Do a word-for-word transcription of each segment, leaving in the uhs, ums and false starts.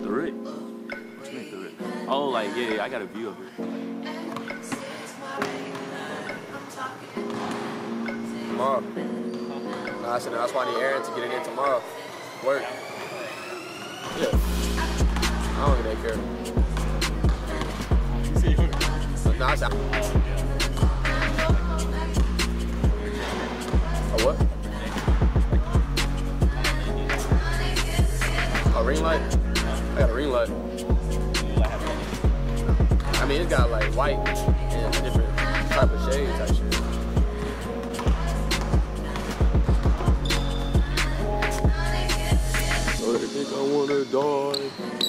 Through it? What you mean through it? Oh, like, yeah, yeah, I got a view of it. Tomorrow. Nah, I said that's why I need Aaron to get it in tomorrow. Work. Yeah. I don't even care. You see you? Nah, I said. A what? A ring light? I got a ring light. I mean, it's got like white and different type of shades type shit. So they think I wanna die.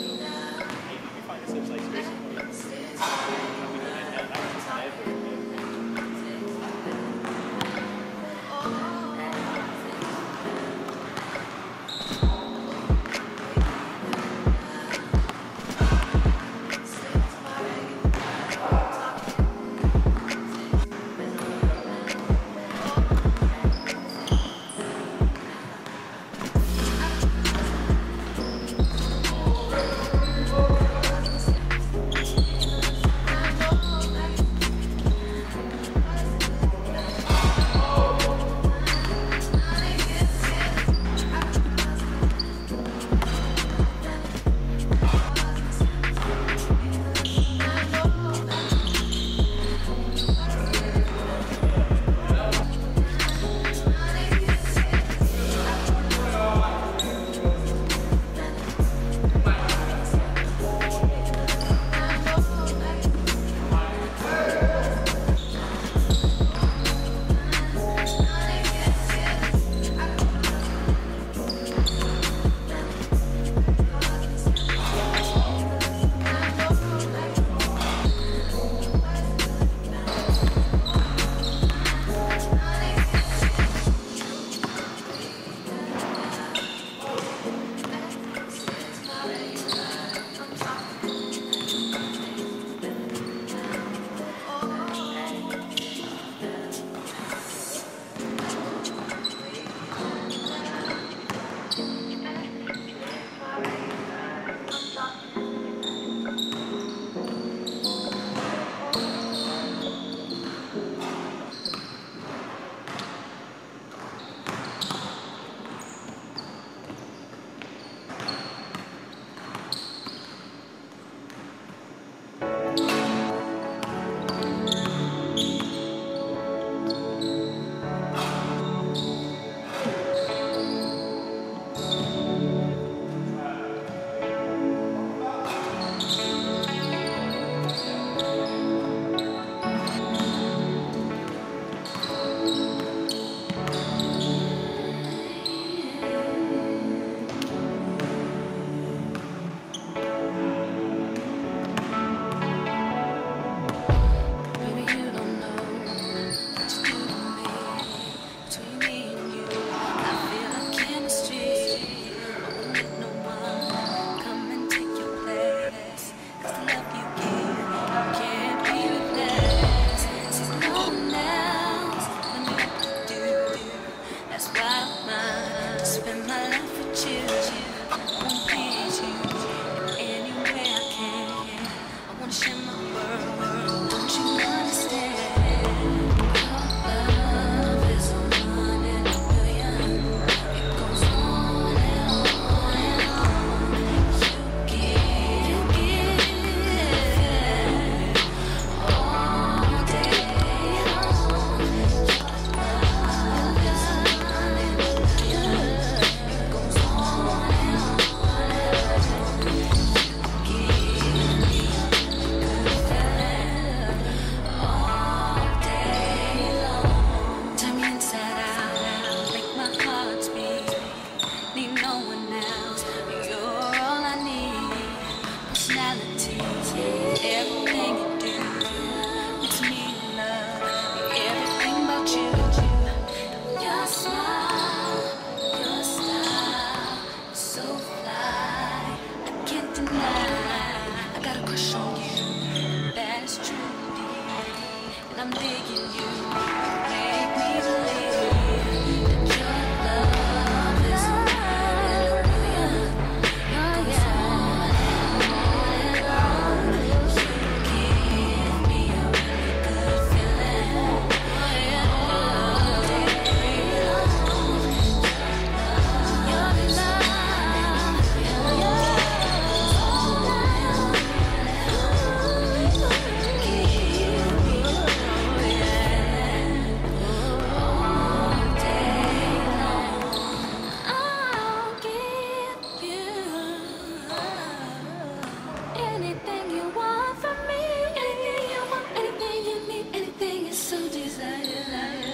anything you want from me, anything you want, anything you need, anything you so desire.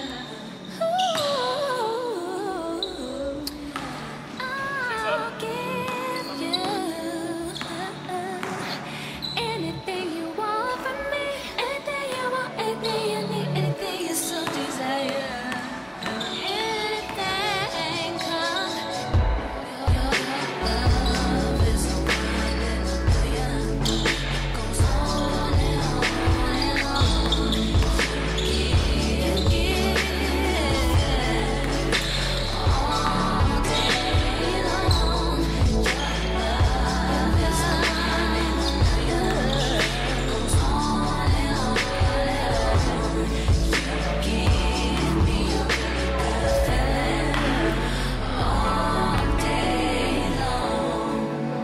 Ooh, I'll give you anything you want from me, anything you want, anything you need, anything you so desire. Anything, 'cause your love is so hallelujah. Goes on and on and on. Give, give, all day long. Your love is so hallelujah. Goes on and on and on. Give me your good feeling all day long.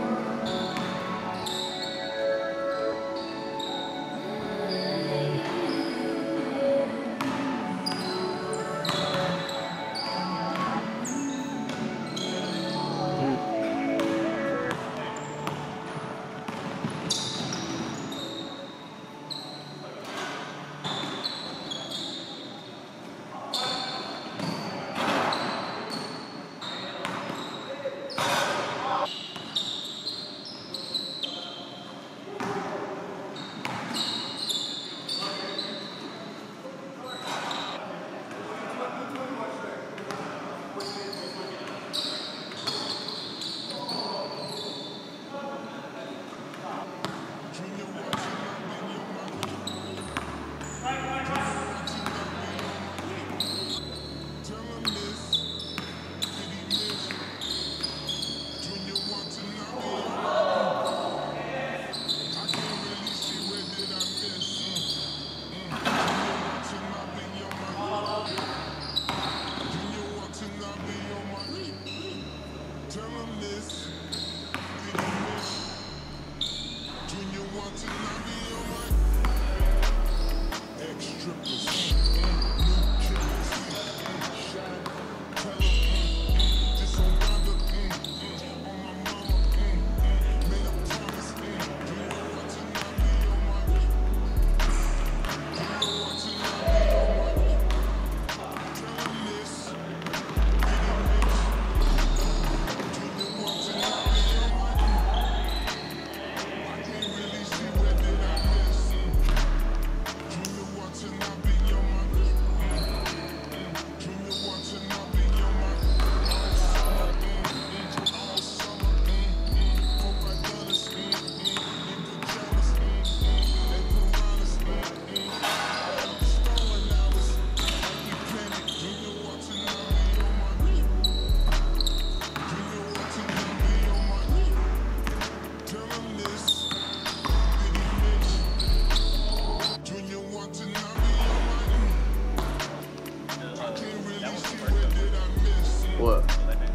What?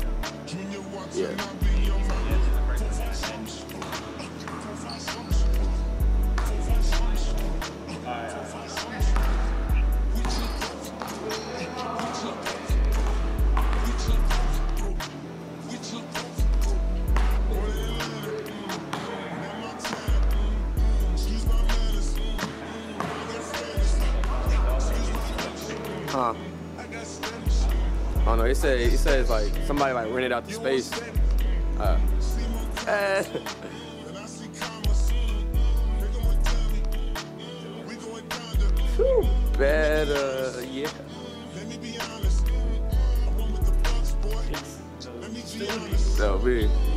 Yeah. Huh? Oh no, he said he says like somebody like rented out the space. Uh, eh. Whew, better, yeah. So big.